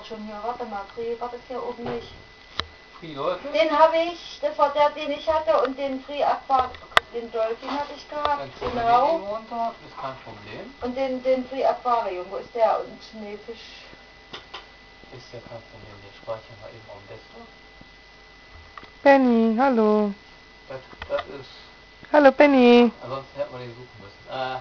auch schon hier. Warte mal, Free, war das hier oben nicht? Free Dolphin? Den habe ich, das war der, den ich hatte, und den Free Aqua, den Dolphin hatte ich gehabt, Dann genau. den runter, ist kein Problem. Und den Free Aquarium, wo ist der? Und Schneefisch. Ist ja kein Problem, den speichern wir eben am Desktop. Benny, hallo. Das ist... Hallo Benny. Ansonsten hätten wir den suchen müssen.